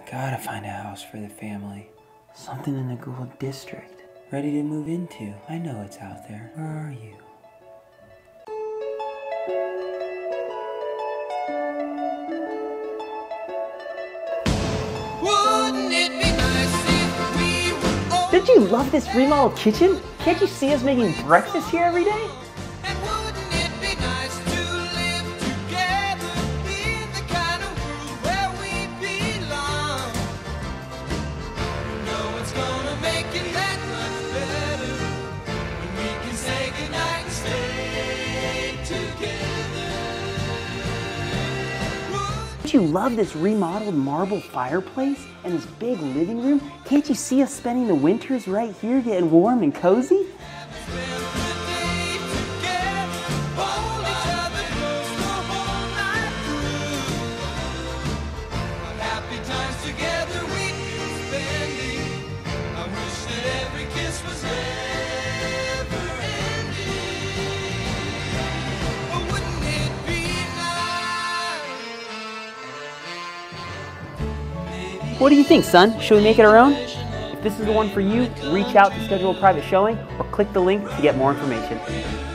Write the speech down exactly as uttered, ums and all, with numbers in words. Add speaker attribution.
Speaker 1: Gotta find a house for the family. Something in the Gould district. Ready to move into. I know it's out there. Where are you?
Speaker 2: Did you love this remodeled kitchen? Can't you see us making breakfast here every day?
Speaker 3: And wouldn't it be nice to live together in the kind of world where we belong? You know it's gonna make it that much better when we can say goodnight and stay together.
Speaker 2: Don't you love this remodeled marble fireplace and this big living room? Can't you see us spending the winters right here getting warm and cozy? What do you think, son? Should we make it our own? If this is the one for you, reach out to schedule a private showing or click the link to get more information.